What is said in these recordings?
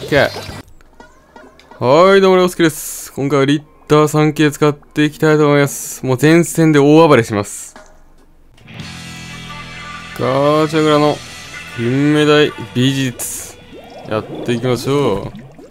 ケー。はい、どうも、りょうすけです。今回はリッター3系使っていきたいと思います。もう前線で大暴れします。ガーチャグラの金目鯛美術。やっていきましょ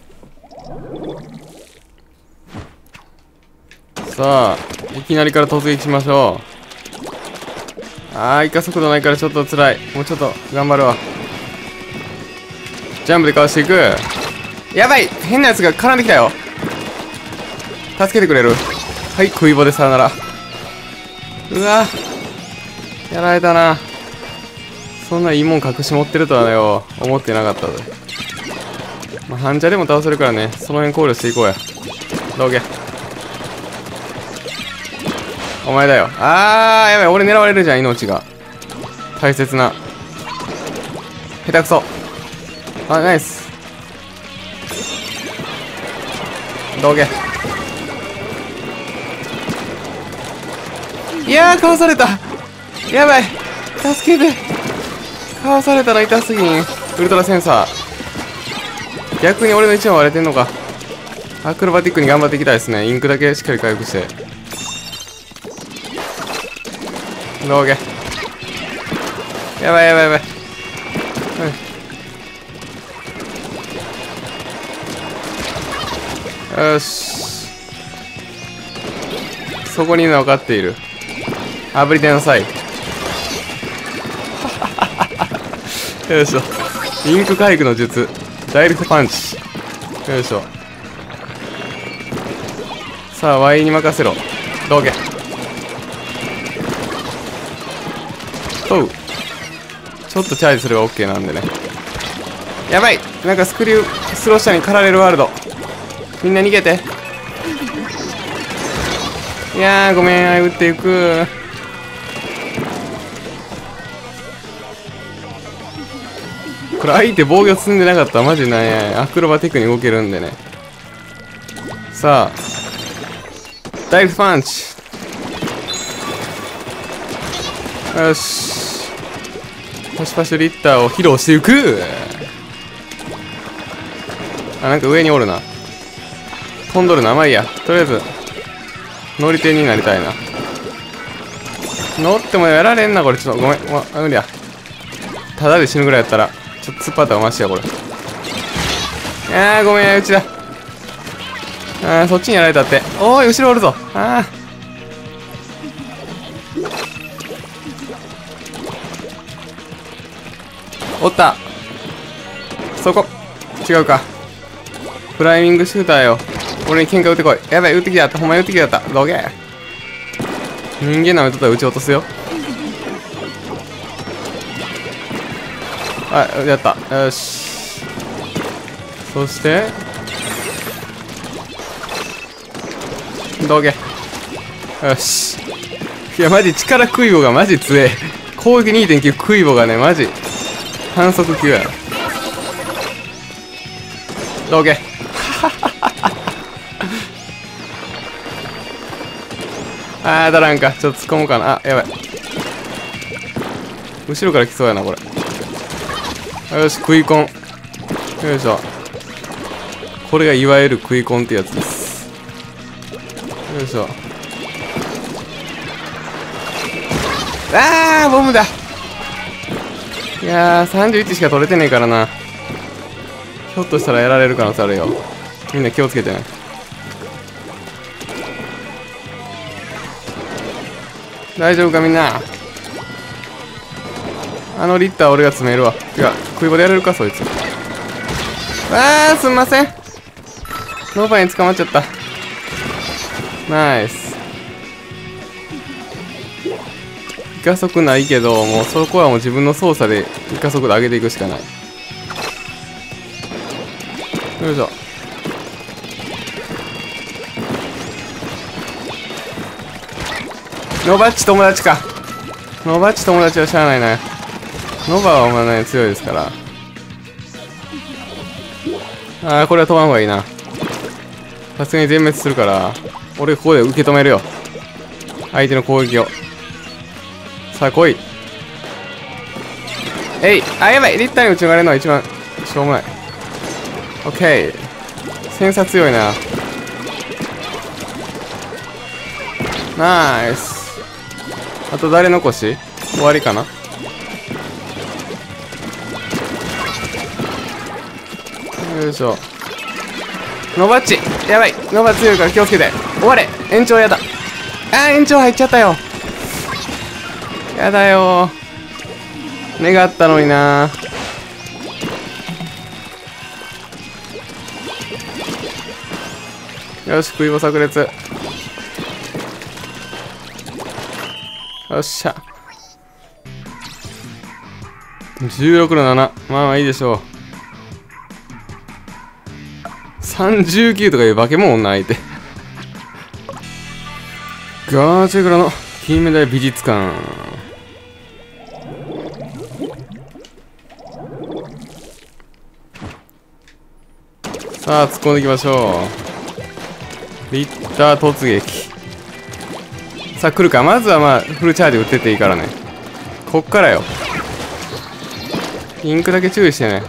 う。さあ、いきなりから突撃しましょう。イカ速度ないからちょっと辛い。もうちょっと頑張るわ。ジャンプでかわしていく。やばい、変なやつが絡んできたよ。助けてくれる。はい、食い棒でさよなら。うわ、やられたな。そんないいもん隠し持ってるとはよ、思ってなかったぜ。まあ、半チャでも倒せるからね、その辺考慮していこうや。どけ。お前だよ。やばい、俺狙われるじゃん、命が。大切な。下手くそ。ナイス。どけ。いやー、かわされた。やばい、助けて。かわされたら痛すぎん。ウルトラセンサー。逆に俺の一番割れてんのか。アクロバティックに頑張っていきたいですね。インクだけしっかり回復して。どけ。やばいやばいやばい。よし、そこにいるの分かっている。あぶり出なさい。よいしょ。インク回復の術、ダイレクトパンチ。よいしょ。さあ Y に任せろ。どけ。おう、ちょっとチャージすれば OK なんでね。やばい、なんかスクリュースロー下に狩られるワールド。みんな逃げて。いやー、ごめん、打っていく。これ相手防御積んでなかったらマジなんや。アクロバティックに動けるんでね。さあダイレクトパンチ。よし、パシパシリッターを披露していく。なんか上におるな。飛んどるな。まあいいや、とりあえず乗り手になりたいな。乗ってもやられんなこれ。ちょっとごめん、無理や。ただで死ぬぐらいやったらちょっと突っ張ったらマシやこれ。ごめん、うちだ。そっちにやられたって。おーい、後ろおるぞ。おった。そこ違うか。フライミングシューターよ。俺に喧嘩撃ってこい。やばい、撃ってきやった。ほんまに撃ってきやった。どけ。人間なめとったら撃ち落とすよ。やった。よし。そしてどけ。よし。いやマジ力食い棒がマジ強え。攻撃 2.9 食い棒がねマジ反則級やろ。どけ。当たらんか。ちょっと突っ込もうかな。やばい、後ろから来そうやなこれ。よし、食い込ん。よいしょ。これがいわゆる食い込んってやつです。よいしょ。ボムだ。いやー、31しか取れてねえからな。ひょっとしたらやられる可能性あるよ。みんな気をつけてね。大丈夫かみんな。リッター俺が詰めるわ。いや、食い棒でやれるかそいつ。すんません。ノーバーに捕まっちゃった。ナイス。イカ速ないけど、もうそこはもう自分の操作でイカ速度上げていくしかない。よいしょ。ノバッチ友達か。ノバッチ友達はしゃあないな。ノバはお前ね強いですから。これは飛ばんほうがいいな。さすがに全滅するから俺ここで受け止めるよ、相手の攻撃を。さあ来い。やばい、リッターに打ち抜かれるのは一番しょうもない。 オッケー。センサー強いな。ナイス。あと誰残し終わりかな。よいしょ。ノバッチやばい。ノバ強いから気をつけて。終われ。延長やだ。延長入っちゃったよ。やだよ。願ったのにな。よし、食い棒炸裂。よっしゃ。16の7。まあまあいいでしょう。39とかいう化け物女相手。ガーチェグラの金メダル美術館。さあ、突っ込んでいきましょう。リッター突撃。さあ、来るか。まずはまあ、フルチャージ打ってっていいからね。こっからよ。インクだけ注意してね。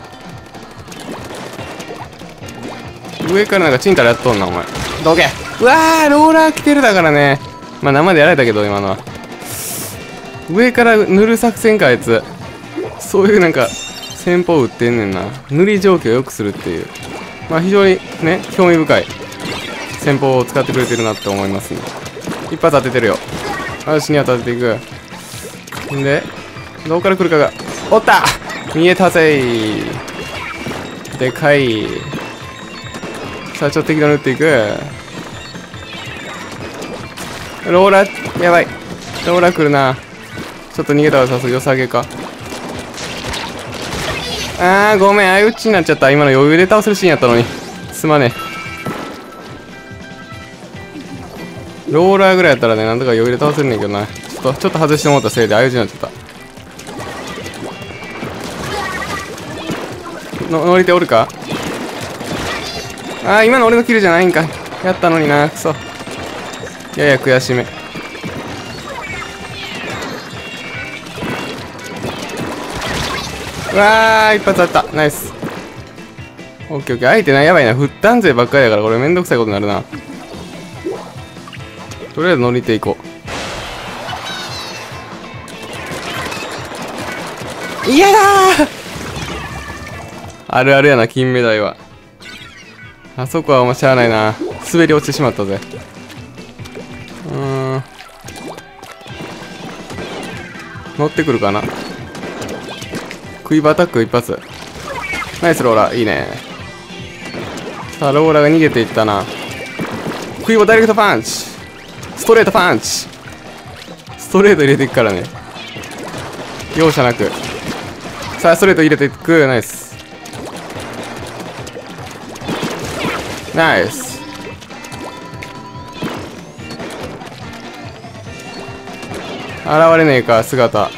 上からなんかチンタラやっとんな、お前。どけ。うわー、ローラー来てるだからね。まあ、生でやられたけど、今のは。上から塗る作戦か、あいつ。そういうなんか、戦法打ってんねんな。塗り状況を良くするっていう。まあ、非常にね、興味深い戦法を使ってくれてるなって思いますね。一発当ててるよ。よし、2発当てていく。んで、どこから来るかが。おった、見えたぜー。でかい。さあ、ちょっと適当に打っていく。ローラー、やばい。ローラー来るな。ちょっと逃げたらさすが良さげか。ごめん、相打ちになっちゃった。今の余裕で倒せるシーンやったのに。すまねえ。ローラーぐらいやったらね、なんとか余裕で倒せるんだけどな。ちょっと外してもらったせいで相打ちになっちゃった。乗り手おるか。今の俺のキルじゃないんかい。やったのにな、くそ。やや悔しめ。うわー、一発あった。ナイス。オッケーオッケー。相手な、やばいな。振ったんぜばっかりだから、これめんどくさいことになるな。とりあえず乗りていこう。いやだー。あるあるやな、金目鯛は。あそこはお前しゃあないな。滑り落ちてしまったぜ。乗ってくるかな。クイバーアタック一発。ナイスローラー、いいね。さあ、ローラーが逃げていったな。クイバーダイレクトパンチ。ストレートパンチ。ストレート入れていくからね。容赦なく。さあ、ストレート入れていく。ナイス。ナイス。現れねえか、姿。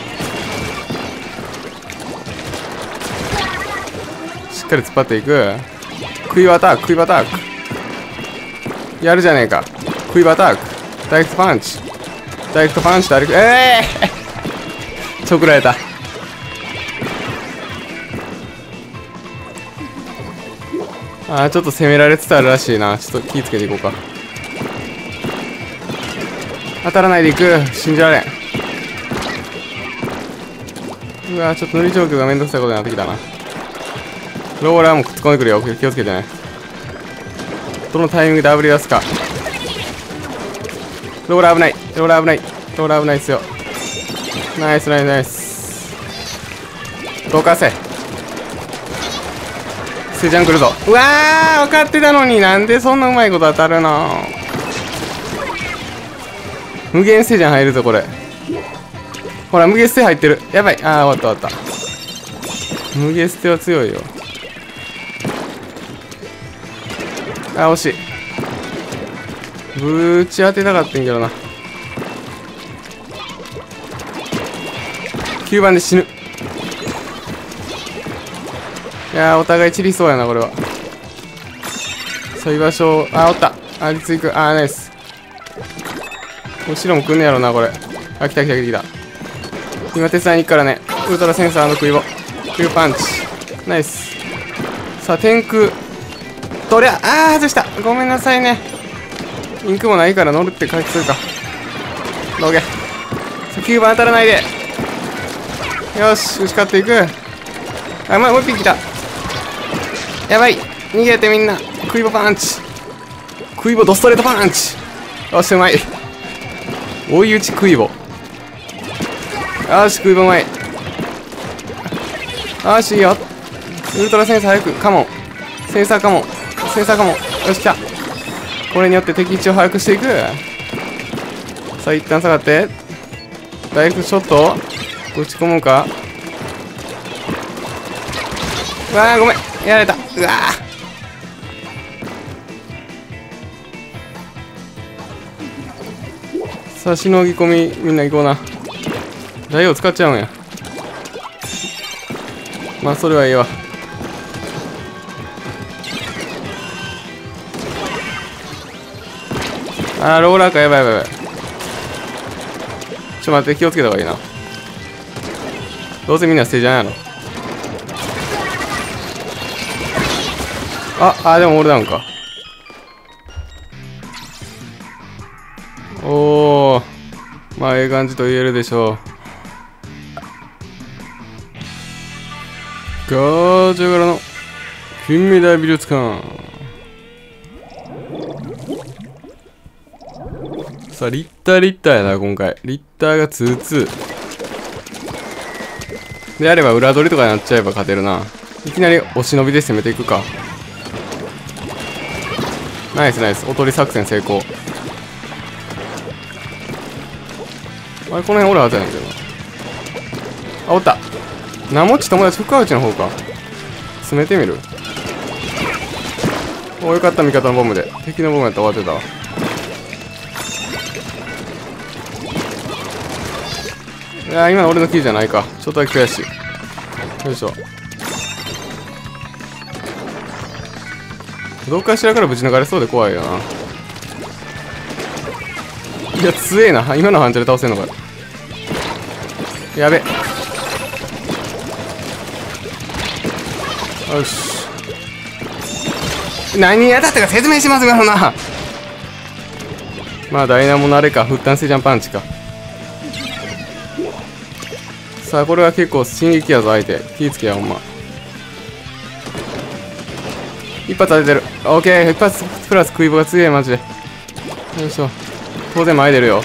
しっかり突っ張っていく。クイバーアタック、クイバーアタック。やるじゃねえか。クイバーアタック。ダイレクトパンチ。ダイレクトパンチ、ダイレクト、ちょくられた。ちょっと攻められつつあるらしいな。ちょっと気ぃつけていこうか。当たらないでいく。信じられん。うわ、ちょっと乗り状況がめんどくさいことになってきたな。ローラーもくっつ込んでくるよ。気をつけてね。どのタイミングで炙り出すか。ローラー危ない。ローラー危ない。ローラー危ないっすよ。ナイスナイスナイス。どかせ。スイちゃん来るぞ。うわー、分かってたのになんでそんなうまいこと当たるの。無限ステージャン入るぞこれ。ほら、無限ステ入ってる。やばい。終わった終わった。無限ステは強いよ。惜しい。ぶち当てたかったんけどな。9番で死ぬ。いやー、お互い散りそうやなこれは。さあ、居場所を、おった。立いく。ナイス。後ろも来んねやろなこれ。来た来た来た来た。今手伝いに行くからね。ウルトラセンサーのクイボ。クイボパンチ。ナイス。さあ、天空。 とりゃ、外した。ごめんなさいね。インクもないから乗るって回復するか。どけ。9番当たらないで。よし、打ち勝っていく。あ、もう一匹来た。やばい。逃げてみんな。クイボパンチ。クイボドストレートパンチ。よし、うまい。追い打ちクイボ。よし、クイボうまい。よし、いいよ。ウルトラセンサー早く。カモン。センサーカモン。センサーカモン。よし、来た。これによって敵位置を把握していく。さあ、一旦下がって。ダイレクトショット打ち込むか。うわー、ごめん。やられた。うわー。さあ、しのぎ込み、みんな行こうな。ダイオ使っちゃうんや。まあ、それはいいわ。ローラーか。やばいやばいやばい。ちょっと待って、気をつけた方がいいな。どうせみんな捨てじゃんやろ。でもオールダウンか。おー、まあええ感じと言えるでしょう。ガージャガラの金メダル美術館。さあ、リッターやな、今回。リッターが2-2。であれば、裏取りとかになっちゃえば勝てるな。いきなりお忍びで攻めていくか。ナイスナイス。おとり作戦成功。あれ、この辺おるはずやねんけど。おった。ナモッチ友達深内の方か。詰めてみる。よかった、味方のボムで。敵のボムやったら終わってたわ。いやー、今の俺のキーじゃないか。ちょっとだけ悔しい。よいしょ。どっかしらからぶち抜かれそうで怖いよな。いや、強えな。今のハンチャで倒せんのかよ。やべ。よし。何に当たったか説明しますよ、そんな。まあ、ダイナモのあれか。フッタンセジャンパンチか。さあ、これは結構進撃やぞ、相手。気ぃつけや、ほんま。一発当ててる。オッケー。一発プラスクイボが強い、マジで。よいしょ。当然前出るよ。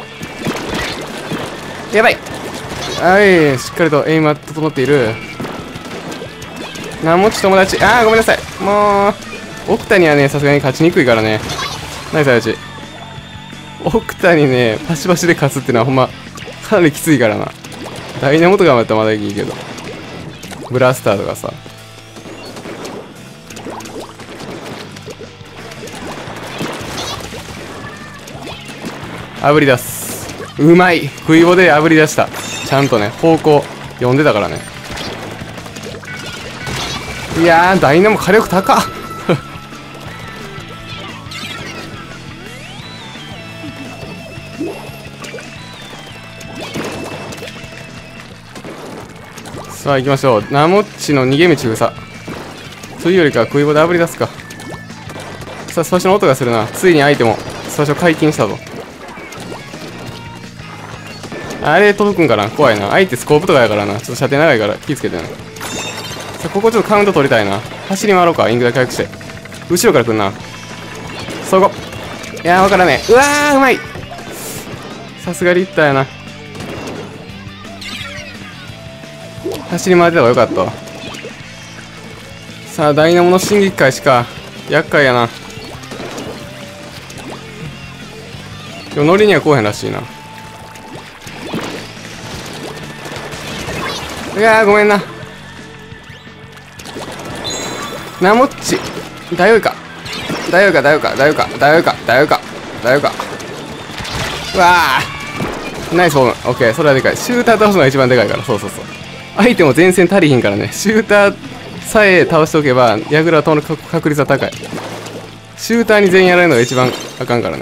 やばい。はい、しっかりとエイムは整っている。ナモッチ友達。ごめんなさい。もう、オクタにはね、さすがに勝ちにくいからね。ナイスアイチ。オクタにね、パシパシで勝つっていうのはほんま、かなりきついからな。ダイナモとかもやったらまだいいけど。ブラスターとかさ。炙り出す。うまい。クイボで炙り出した。ちゃんとね、方向読んでたからね。いやー、ダイナモ火力高っ。さあ行きましょう。ナモッチの逃げ道封鎖。というよりかクイボで炙り出すか。さあ、最初の音がするな。ついに相手も最初解禁したぞ。あれ届くんかな。怖いな。相手スコープとかやからな。ちょっと射程長いから気ぃつけてね。さあ、ここちょっとカウント取りたいな。走り回ろうか。インクだけ回復して。後ろから来んな。そこ。いやー、わからねえ。うわー、うまい。さすがリッターやな。走り回ってた方がよかったわ。さあ、ダイナモの進撃開始か。厄介やな。でも乗りには来おへんらしいな。いやー、ごめんな。ナモッチ。ダヨイか。ダヨイか、ダヨイか、ダヨイか、ダヨイか、ダヨイか、ダヨイか。うわー。ナイスフォーム。オッケー、それはでかい。シューター倒すのが一番でかいから。そうそうそう。相手も前線足りひんからね。シューターさえ倒しておけば、ヤグラは飛ぶ確率は高い。シューターに全員やられるのが一番あかんからね。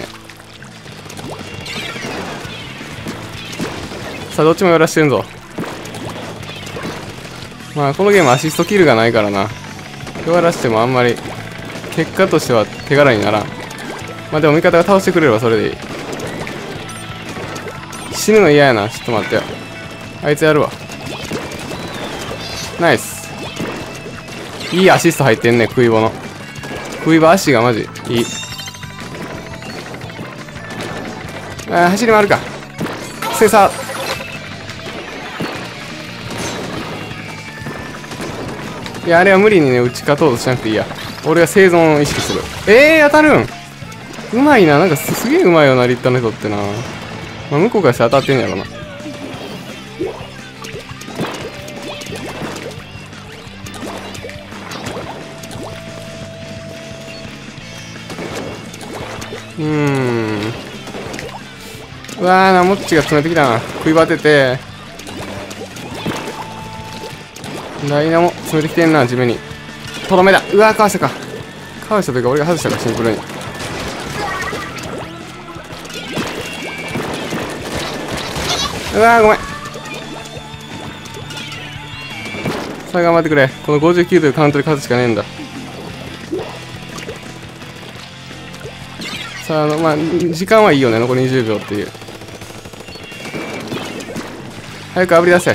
さあ、どっちもやらしてるぞ。まあ、このゲームアシストキルがないからな。弱らしてもあんまり結果としては手柄にならん。まあでも味方が倒してくれればそれでいい。死ぬの嫌やな。ちょっと待ってよ。あいつやるわ。ナイス。いいアシスト入ってんね、クイボの。クイボ足がマジいい。走り回るか。センサー。いや、あれは無理にね、打ち勝とうとしなくていいや。俺が生存を意識する。当たるん。うまいな。なんかすげえうまいよな、リッターの人ってな。まあ、向こうからして当たってんやろな。うわー、ナモッチが詰めてきたな。食いばてて。ダイナも詰めてきてんな、地面に。とどめだ。うわー、かわしたか。かわしたというか、俺が外したか、シンプルに。うわー、ごめん。さあ、頑張ってくれ。この59というカウントで勝つしかねえんだ。さあ、まあ、時間はいいよね。残り20秒っていう。早くあぶり出せ。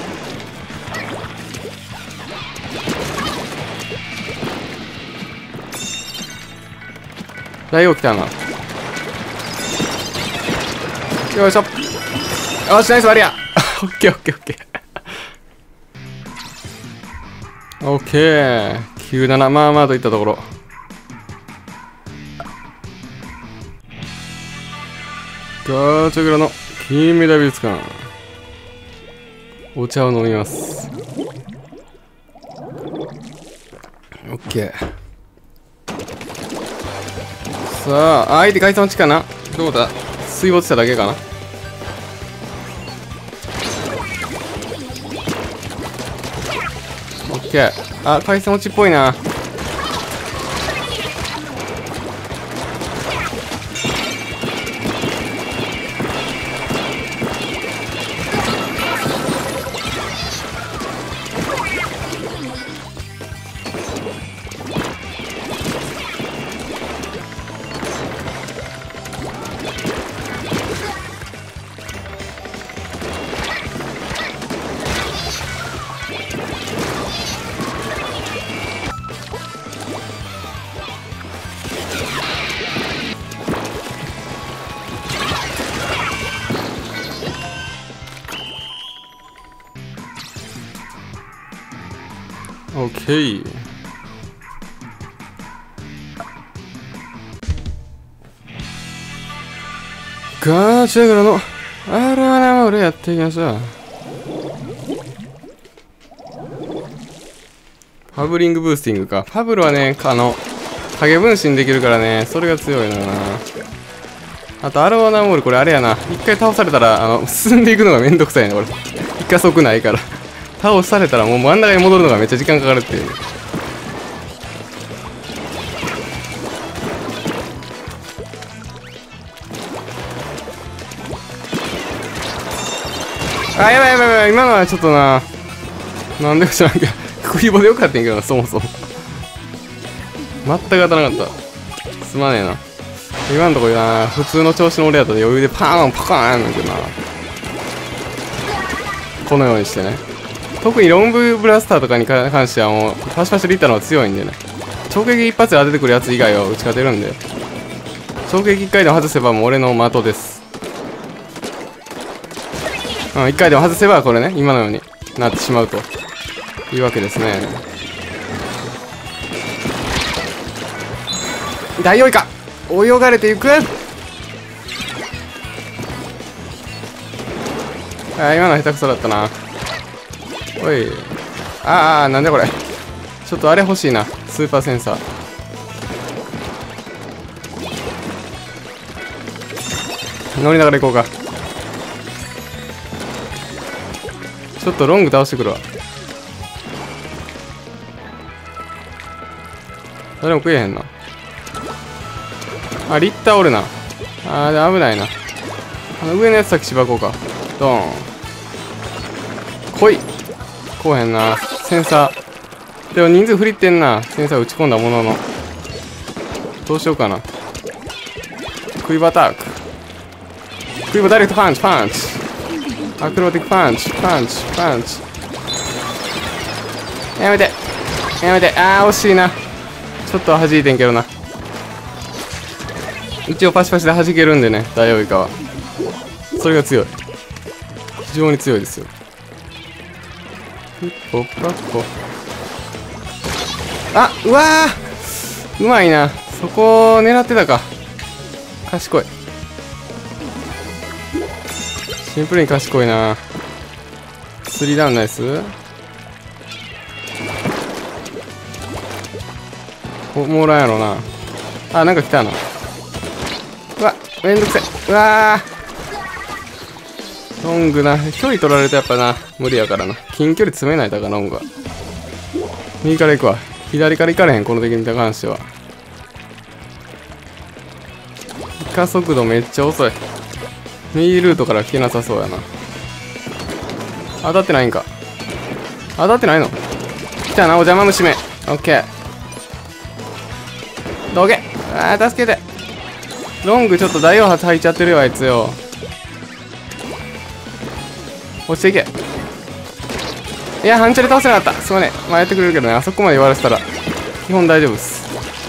大王来たな。よいしょ。よし、ナイス割りや。オッケーオッケーオッケー。オッケー。97、まあまあといったところ。ガーチャグラの金メダル美術館。お茶を飲みます。オッケー。さあ、相手回転落ちかな。どうだ。水没しただけかな。オッケー。あ、回線落ちっぽいな。オッケー。ガーチャグラのあららま俺やっていきましょう。ファブリングブースティングか。ファブルはね、影分身できるからね、それが強いのよな。あと、アローナモール、これあれやな。一回倒されたら、進んでいくのがめんどくさいね、これ。一加速ないから。倒されたらもう真ん中に戻るのがめっちゃ時間かかるっていう。あ、やばいやばいやばい。今のはちょっとな。なんでか知らんけど。クイボでよかったんやけどな、そもそも。全く当たらなかった。すまねえな。今のところな、普通の調子の俺やったら余裕でパーンパカーンやんねんけどな。このようにしてね。特にロングブラスターとかに関してはもう、パシパシでいったのは強いんでね。直撃一発で当ててくるやつ以外は打ち勝てるんで。直撃一回でも外せばもう俺の的です。うん、一回でも外せばこれね、今のようになってしまうというわけですね。大王イカ泳がれていく。あ、今のは下手くそだったな。おい。なんでこれ。ちょっとあれ欲しいな。スーパーセンサー。乗りながら行こうか。ちょっとロング倒してくるわ。誰も食えへんな。あ、リッターおるな。危ないな。上のやつ先しばこうか。ドーン。来い。来おへんな。センサー。でも人数振りってんな。センサー打ち込んだものの。 どうしようかな。クイバアタック。クイバダイレクトパンチ、パンチ。アクロバティックパンチ、パンチ、パンチ。やめて。やめて。惜しいな。ちょっと弾いてんけどな。一応パシパシで弾けるんでね、ダイオウイカは。それが強い。非常に強いですよ。ポッパッポ。うわー、うまいな。そこを狙ってたか。賢い。シンプルに賢いな。3ダウンナイス。もうらんやろな。なんか来たな。うわ、めんどくせえ。うわー、ロングな。距離取られるとやっぱな、無理やからな。近距離詰めないとか、ロングは。右から行くわ。左から行かれへん、この敵に関しては。イカ速度めっちゃ遅い。右ルートから来てなさそうやな。当たってないんか。当たってないの。来たな、お邪魔虫め。オッケー。どけ。助けて。ロングちょっと大王発入っちゃってるよ、あいつよ。落ちていけ。いや、半チャリ倒せなかった。すまねえ。やってくれるけどね、あそこまで言われてたら基本大丈夫っす。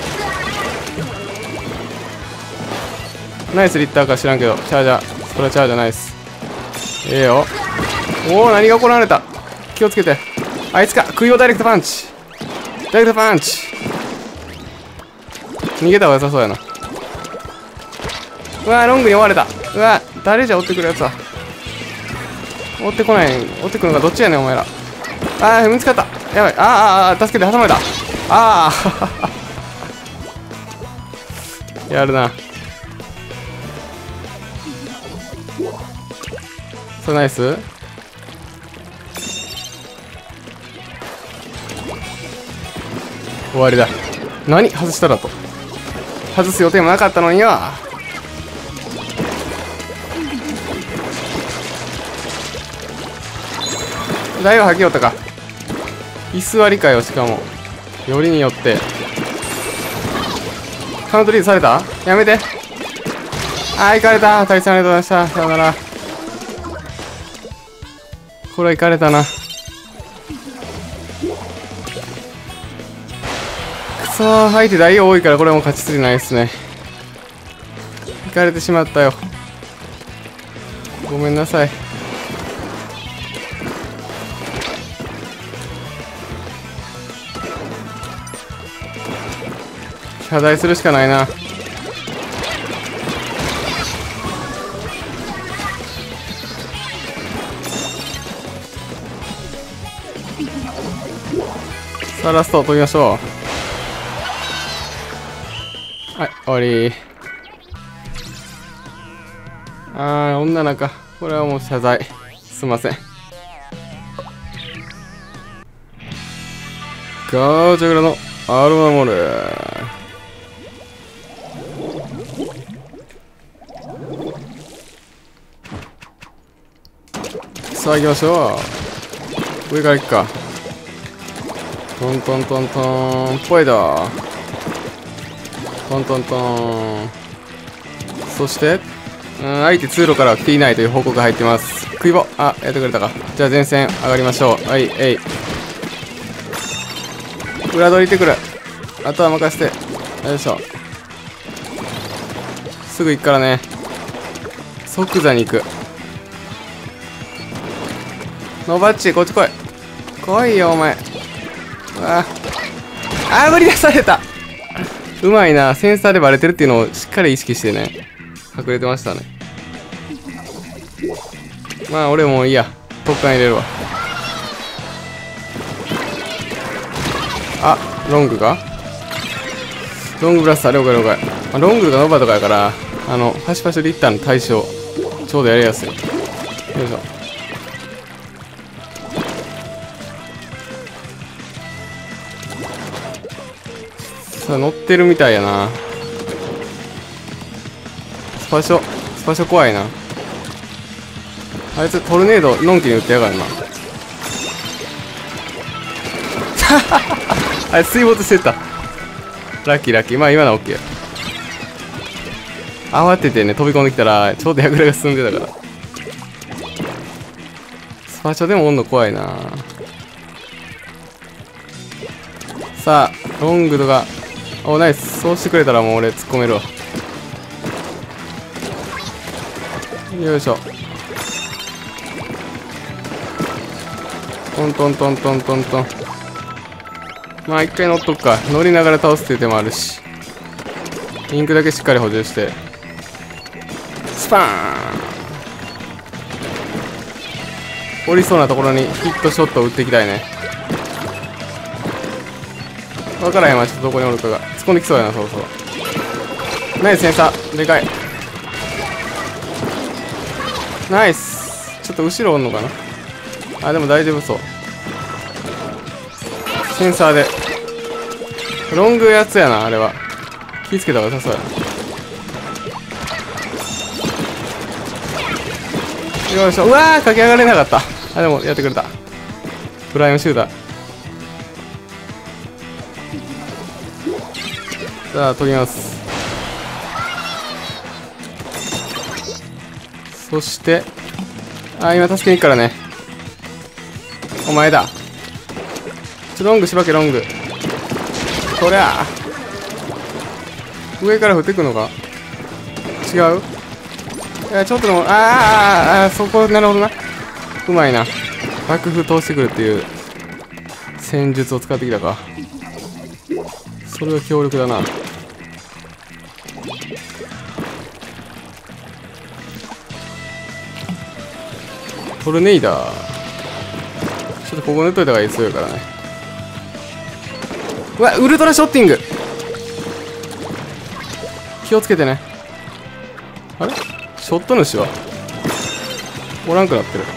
ナイスリッターか知らんけど、チャージャー。それはチャージャーナイス。ええよ。何が行われた。気をつけて。あいつか。クイオダイレクトパンチ。ダイレクトパンチ。逃げた方が良さそうやな。うわー、ロングに追われた。うわー、誰じゃ追ってくるやつは。追ってこない。追ってくるのかどっちやねん、お前ら。見つかった。やばい。助けて、挟まれた。やるな。それナイス。終わりだ。何外したらと。外す予定もなかったのによ。だいぶ吐きよったか。居座りかよ、しかも。よりによって。カウントリードされた。やめて。行かれた。対戦ありがとうございました。さよなら。これは行かれたな。くそー、相手大多いからこれも勝ち筋ないっすね。行かれてしまったよ。ごめんなさい。謝罪するしかないな。さあラストを取りましょう。はい、終わり。女なんか。これはもう謝罪。すいません。ガーチャグラのアロマモール。さあ行きましょう。上から行くか。トントントントンポイだ。トントントン。そして相手通路から来ていないという報告が入ってます。クイボ。やってくれたか。じゃあ前線上がりましょう。はい、裏取り行ってくる。あとは任せて。よいしょ。すぐ行くからね。即座に行く。ノバッチ、こっち来い。来いよ、お前。無理出された。うまいな。センサーでバレてるっていうのをしっかり意識してね。隠れてましたね。俺もういいや。特艦入れるわ。ロングか。ロングブラスター、了解了解。ロングがノバとかやから、パシパシリッターの対象、ちょうどやりやすい。よいしょ。さあ、乗ってるみたいやな。スパショ怖いな。あいつトルネードのんきに撃ってやがるな。あれ水没してた。ラッキー。今のは OK。 慌ててね飛び込んできたらちょうど櫓が進んでたから。スパチャでもおんの怖いな。さあロングとか、おナイス。そうしてくれたらもう俺突っ込めるわ。よいしょ。トントントントントントン。まあ一回乗っとくか。乗りながら倒すっていう手もあるし、インクだけしっかり補充してスパーン。降りそうなところにヒットショットを打っていきたいね。分からへんわ、ちょっとどこにおるかが。突っ込んできそうやな、そろそろ。ナイスセンサーでかい。ナイス。ちょっと後ろおんのかな。あ、でも大丈夫そう。センサーでロングやつやな、あれは。気ぃつけた方が良さそうやな。よいしょ。うわー、駆け上がれなかった。あ、でもやってくれた。フライオンシューター。さあ取ります。そして今助けに行くからね。お前だ。ロングしばけ、ロング。こりゃ上から降ってくのか。違う。ちょっとでもそこ。なるほどな。うまいな。爆風通してくるっていう戦術を使ってきたか。それは強力だな。トルネイダー。ちょっとここ塗っといた方がいいそうやからね。うわ、ウルトラショッティング。気をつけてね。あれショット主はおらんくなってる。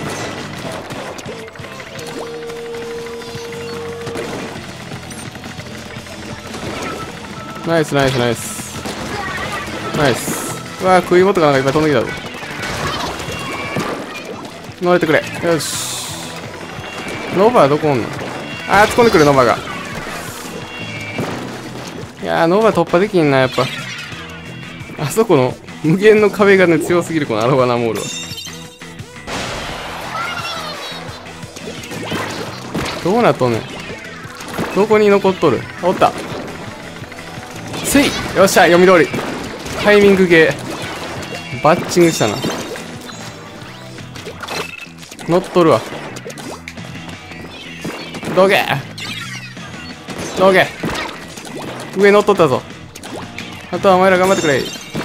ナイスナイスナイスナイス。うわー、食い物とかなんかいっぱい飛んできたぞ。乗れてくれ。よし。ノバはどこおんの。突っ込んでくるノバが。いやー、ノバ突破できんな、やっぱ。あそこの無限の壁がね、強すぎる、このアロガナモールは。どうなっとんねん。どこに残っとる。おった。せい。よっしゃ、読み通り。タイミングゲーバッチングしたな。乗っとるわ。どけどけ。上乗っとったぞ。あとはお前ら頑張ってくれ。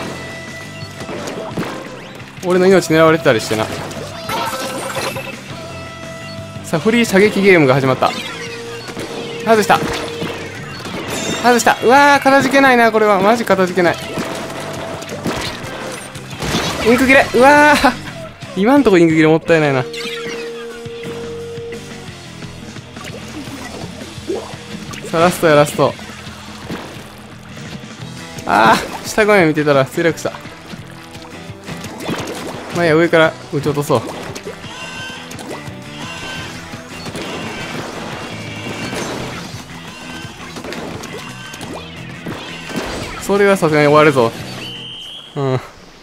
俺の命狙われてたりしてな。さあフリー射撃ゲームが始まった。外した外した。うわー、かたじけないな、これはマジかたじけない。インク切れ。うわー、今んとこインク切れもったいないな。さあラストやラスト。下画面見てたら墜落した。まあいいや、上から撃ち落とそう。それはさすがに終わるぞ。うん。オッ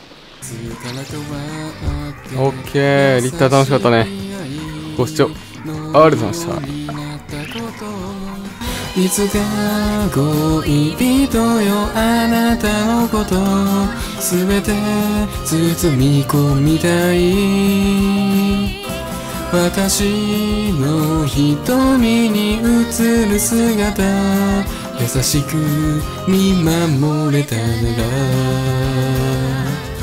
ケー、リッター楽しかったね。ご視聴ありがとうございました。 いつか恋人よ、あなたのことすべて包み込みたい。私の瞳に映る姿、優しく見守れたなら